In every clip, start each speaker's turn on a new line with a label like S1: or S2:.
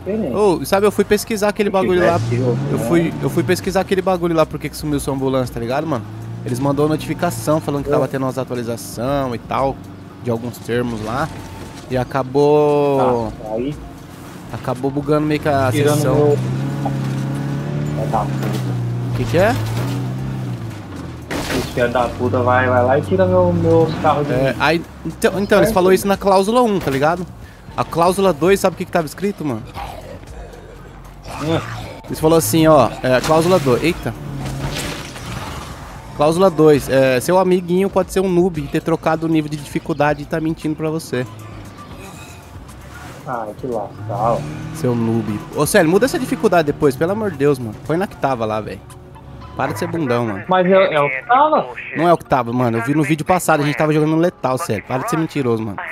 S1: diferente.
S2: Ô, sabe, eu fui pesquisar aquele bagulho lá. Eu fui pesquisar aquele bagulho lá porque que sumiu sua ambulância, tá ligado, mano? Eles mandou notificação falando que tava tendo umas atualização e tal, de alguns termos lá. E acabou.
S1: Tá, aí.
S2: Acabou bugando meio que a
S1: Tirando
S2: sessão.
S1: meu...
S2: O que é?
S1: Esse filho da puta vai lá e tira meus carros de mim.
S2: Aí, então eles falaram isso na cláusula 1, tá ligado? A cláusula 2, sabe o que tava escrito, mano? Eles falaram assim, ó, cláusula 2, eita. Cláusula 2, seu amiguinho pode ser um noob e ter trocado o nível de dificuldade e tá mentindo pra você.
S1: Ah, que lascal.
S2: Seu noob. Ô, Célio, muda essa dificuldade depois, pelo amor de Deus, mano. Põe na que tava lá, velho. Para de ser bundão, mano.
S1: Mas é o que tava.
S2: Não é o que tava, mano. Eu vi no vídeo passado, a gente tava jogando no letal, Célio. Para de ser mentiroso, mano.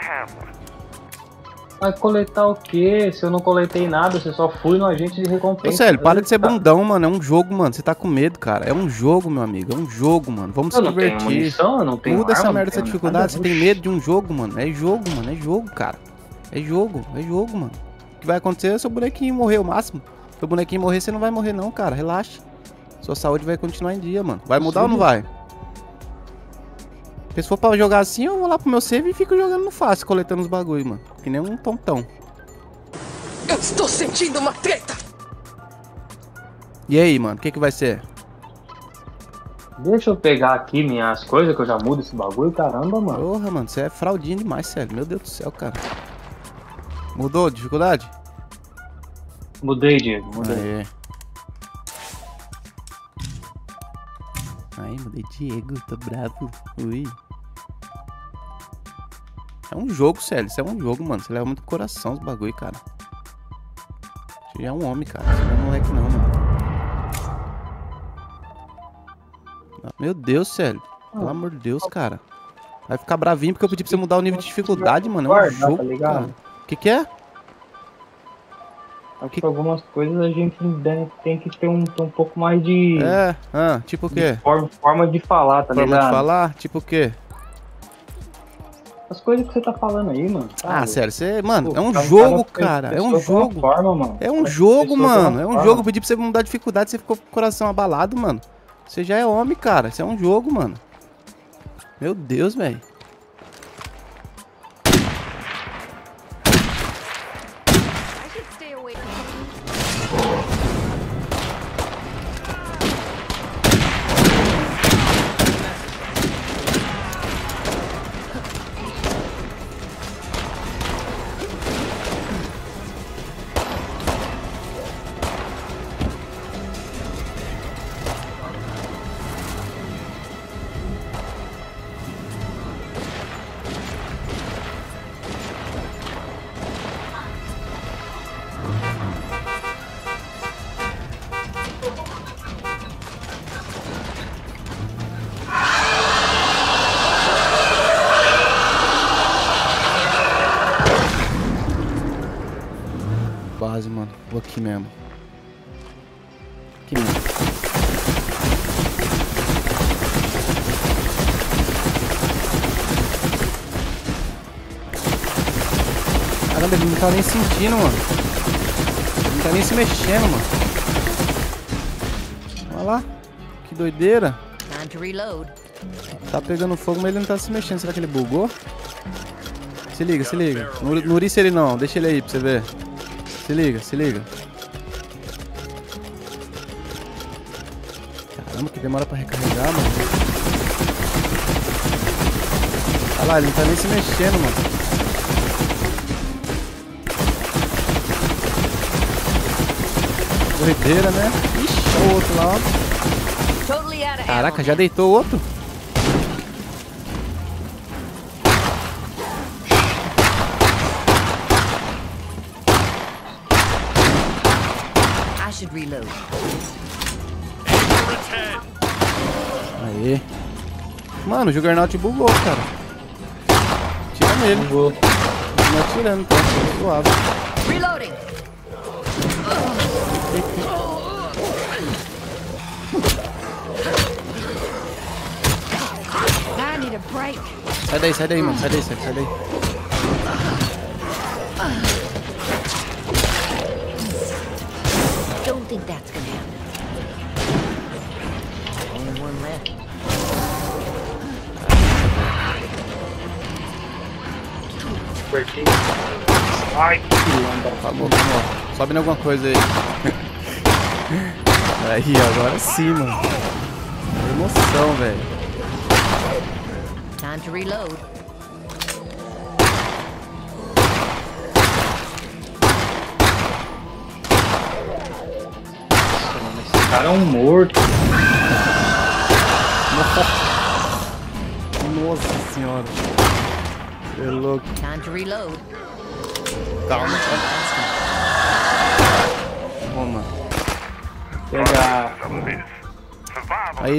S1: Vai coletar o quê? Se eu não coletei nada, você só fui no agente de recompensa.
S2: Ô, Célio, para de ser bundão, mano. É um jogo, mano. Você tá com medo, cara. É um jogo, meu amigo. É um jogo, mano. Vamos se divertir.
S1: Munição, eu não tenho
S2: Muda essa
S1: arma,
S2: merda,
S1: não
S2: essa
S1: tenho
S2: dificuldade.
S1: nada.
S2: Você tem medo de um jogo, mano. É jogo, mano. É jogo, cara. É jogo, mano. O que vai acontecer é seu bonequinho morrer o máximo. Seu bonequinho morrer, você não vai morrer não, cara. Relaxa. Sua saúde vai continuar em dia, mano. Vai mudar ou não vai? Se for pra jogar assim, eu vou lá pro meu save e fico jogando no fácil, coletando os bagulho, mano. Que nem um tontão.
S3: Eu estou sentindo uma treta!
S2: E aí, mano, o que vai ser?
S1: Deixa eu pegar aqui minhas coisas que eu já mudo esse bagulho, caramba, mano.
S2: Porra, mano, você é fraudinho demais, sério. Meu Deus do céu, cara. Mudou a dificuldade?
S1: Mudei, Diego, mudei.
S2: Aê. Ai, mudei Diego, tô bravo. Ui. É um jogo, sério. Isso é um jogo, mano. Você leva muito coração os bagulho, cara. Você já é um homem, cara. Você não é moleque, não, mano. Meu Deus, sério. Pelo amor de Deus, cara. Vai ficar bravinho porque eu pedi pra você mudar o nível de dificuldade, mano. É um jogo, cara. O que é?
S1: Acho que algumas coisas a gente tem que ter um pouco mais de...
S2: tipo o quê?
S1: Forma de falar, tá ligado?
S2: Forma de falar? Tipo o quê?
S1: As coisas que você tá falando aí, mano.
S2: Ah, sério, você... Mano, é um jogo, cara. É um jogo. É um jogo, mano. É um jogo. Eu pedi pra você mudar a dificuldade, você ficou com o coração abalado, mano. Você já é homem, cara. Isso é um jogo, mano. Meu Deus, velho. Base, mano. Vou aqui mesmo. Aqui mesmo. Caramba, ele não tá nem sentindo, mano. Ele não tá nem se mexendo, mano. Olha lá. Que doideira. Tá pegando fogo, mas ele não tá se mexendo. Será que ele bugou? Se liga, se liga. Não uriça ele não. Deixa ele aí pra você ver. Se liga, se liga. Caramba, que demora pra recarregar, mano. Olha lá, ele não tá nem se mexendo, mano. Doideira, né? Ixi, o outro lá, ó. Caraca, já deitou o outro? Aê. Mano, o Juggernaut bugou, cara. Tira nele. Bugou. Não atirando, tá? Suave. Reloading. Sai daí, mano. Sai daí.
S4: don't think that's gonna happen. Only one left.
S1: Ai,
S2: Vamos. Sobe em alguma coisa aí. Aí, agora sim, mano. Emoção, velho.
S4: Time to reload.
S1: esse cara é um morto.
S2: Nossa senhora. Você é louco.
S4: Time to reload.
S2: Calma. Toma.
S1: Pegar.
S2: Aí.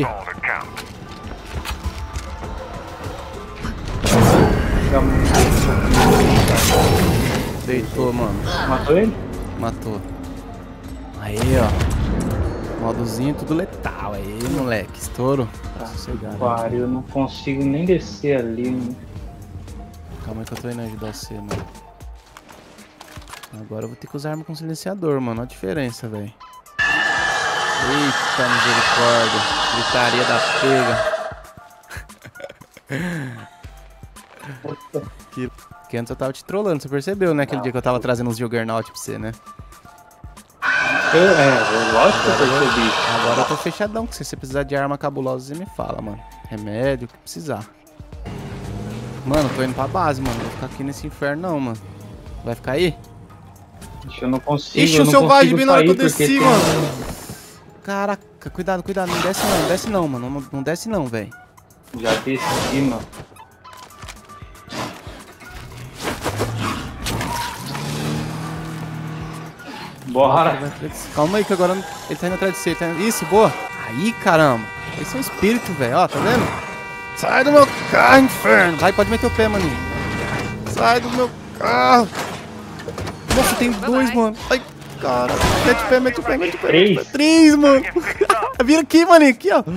S2: Deitou, mano.
S1: Matou ele?
S2: Matou. Aí, ó. Modozinho tudo letal. Aí, moleque. Estouro. Sossegado.
S1: Pariu, eu não consigo nem descer ali, mano.
S2: Calma aí que eu tô indo ajudar você, mano. Agora eu vou ter que usar arma com silenciador, mano. Olha a diferença, velho. Eita misericórdia. Gritaria da pega. Que antes eu tava te trollando, você percebeu, né? Aquele dia que eu tava trazendo uns Juggernaut pra você, né?
S1: Lógico que eu percebi.
S2: Agora eu tô fechadão, que se você precisar de arma cabulosa, você me fala, mano. Remédio, o que precisar. Mano, tô indo pra base, mano. Não vou ficar aqui nesse inferno não, mano. Vai ficar aí?
S1: Ixi, eu não consigo.
S2: Ixi,
S1: eu
S2: o
S1: não
S2: selvagem
S1: consigo
S2: bem na hora que eu
S1: sair porque
S2: desci,
S1: tem-
S2: mano. Caraca, cuidado, cuidado. Não desce não, mano. Não desce não, velho.
S1: Já desci, mano. Bora.
S2: Calma aí que agora ele tá indo atrás de você. Isso, boa. Aí, caramba. Esse é um espírito, velho. Ó, tá vendo? Sai do meu carro, inferno. Vai, pode meter o pé, maninho. Sai do meu carro. Nossa, tem dois, mano. Ai, cara. Mete o pé, mete o pé, mete o pé.
S1: Três.
S2: Três, mano. Vira aqui, maninho. Aqui, ó.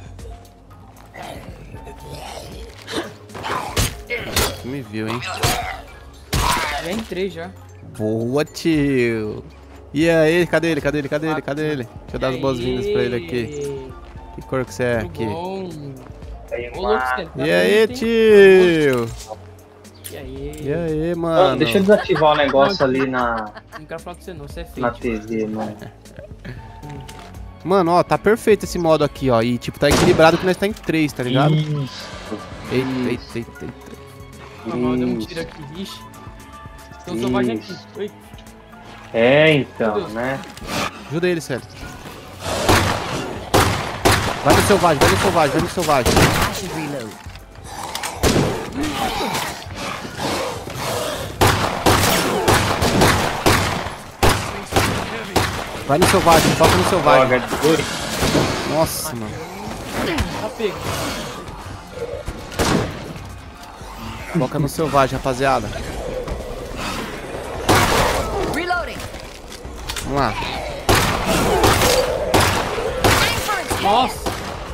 S2: Me viu, hein?
S5: Já entrei já.
S2: Boa, tio. E aí, cadê ele? Cadê ele? Cadê ele? Cadê ele? Deixa eu dar as boas-vindas pra ele aqui. Que cor que você é aqui?
S5: Bom.
S1: Aí,
S5: Ô, louco, você tá
S2: E aí,
S5: bonito, hein?
S2: tio?
S5: E aí?
S2: E aí,
S1: Mano,
S2: mano?
S1: deixa eu desativar o negócio ali na
S5: Não quero falar com você não, você é feio.
S1: na TV, mano.
S2: Mano, ó, tá perfeito esse modo aqui, ó. E, tipo, tá equilibrado que nós tá em 3, tá ligado?
S1: Isso.
S2: Eita, eita, eita, eita.
S5: Normal, deu um tiro aqui, ixi. Tem um selvagem aqui.
S1: Isso.
S5: Oi.
S1: É, então, né?
S2: Ajuda ele, sério. Vai no selvagem, vai no selvagem, vai no selvagem.
S4: I should reload.
S2: Vai no selvagem, foca no selvagem.
S1: Droga de dois.
S2: Nossa, mano.
S5: Tá pego.
S2: Foca no selvagem, rapaziada.
S4: Reloading.
S2: Vamos lá.
S5: Nossa.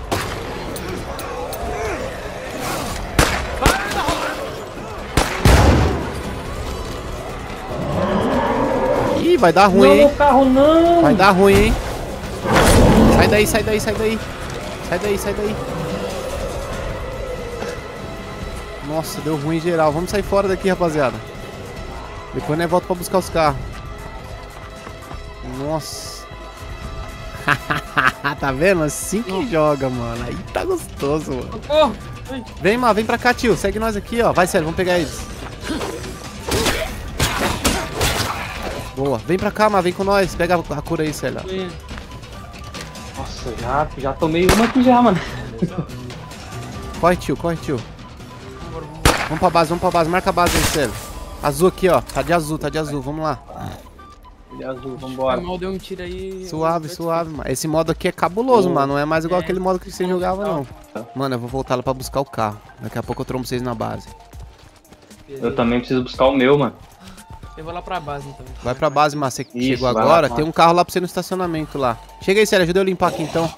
S2: Ih, vai dar ruim,
S1: Não,
S2: hein?
S1: meu carro não!
S2: Vai dar ruim, hein? Sai daí, sai daí, sai daí. Sai daí, sai daí. Nossa, deu ruim em geral. Vamos sair fora daqui, rapaziada. Depois nós volta pra buscar os carros. Nossa. Tá vendo? Assim que joga, mano. Aí tá gostoso, mano.
S5: Socorro. Ai.
S2: Vem, Má, vem pra cá, tio. Segue nós aqui, ó. Vai, sério, vamos pegar eles. Boa. Vem pra cá, Má, vem com nós. Pega a cura aí, Célia.
S5: Tô indo.
S1: Nossa, já tomei uma aqui já, mano.
S2: Corre, tio, corre, tio. Vamos pra base. Marca a base aí, Célia. Azul aqui, ó. Tá de azul, Vamos lá.
S1: De azul,
S5: Foi
S1: vambora.
S5: mal, deu um tiro aí.
S2: Suave, suave, mano. Esse modo aqui é cabuloso, mano. Não é mais igual aquele modo que você jogava, não. Mano, eu vou voltar lá pra buscar o carro. Daqui a pouco eu trombo vocês na base.
S1: Eu também preciso buscar o meu, mano.
S5: Eu vou lá pra base então.
S2: Vai pra base, mas você que
S1: Isso,
S2: chegou
S1: vai
S2: agora.
S1: lá,
S2: Tem um carro lá pra você no estacionamento lá. Chega aí, Célia. Ajuda eu a limpar aqui, então.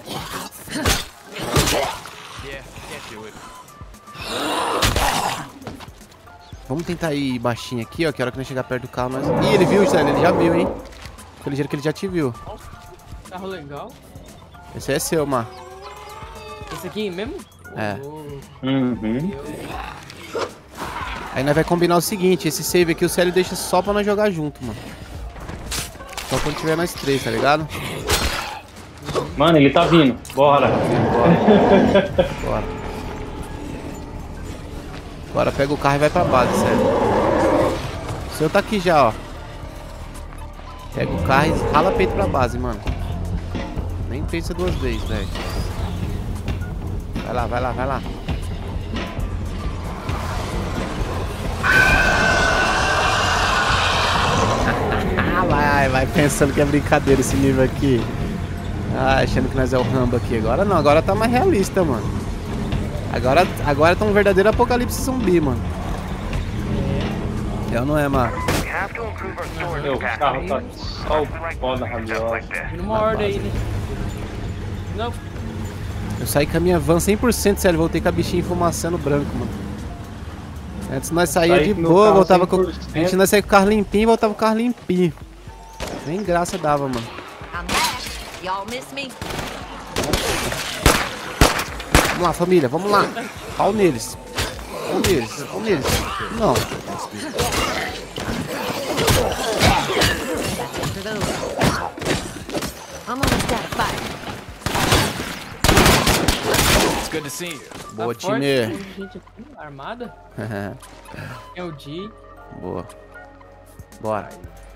S2: Vamos tentar ir baixinho aqui, ó. Que a hora que nós chegar perto do carro, nós... Ih, ele viu, Célia. Ele já viu, hein? Fica ligeiro que ele já te viu.
S5: Carro legal.
S2: Esse é seu, Mar.
S5: Esse aqui mesmo?
S2: É.
S1: Uhum.
S2: Aí nós vai combinar o seguinte, esse save aqui o Célio deixa só pra nós jogar junto, mano. Só quando tiver nós três, tá ligado?
S1: Mano, ele tá vindo. Bora.
S2: Bora. Agora pega o carro e vai pra base, Célio. O seu tá aqui já, ó. Pega o carro e rala peito pra base, mano. Nem pensa duas vezes, velho. Vai lá, vai lá, vai lá. Vai pensando que é brincadeira esse nível aqui. Achando que nós é o Rambo aqui. Agora não, agora tá mais realista, mano. Agora tá um verdadeiro apocalipse zumbi, mano. Eu não é, mano.
S1: Meu carro tá só o pó da rabiola.
S5: Vindo uma ordem aí, né? Não.
S2: Eu saí com a minha van 100%, sério. Voltei com a bichinha enfumaçando branco, mano. Antes nós saía de boa, voltava com... Antes nós saía com o carro limpinho e voltava com o carro limpinho. Nem graça dava, mano.
S4: I'm back. Y'all miss me?
S2: Vamos lá, família, vamos lá. Pau neles. Pau neles, pau neles. Não.
S4: For those. I'm almost out of fire.
S6: It's good to see you.
S2: Boa,
S5: Tá forte,
S2: time.
S5: tem gente aqui, armada. É o G.
S2: Boa. Bora.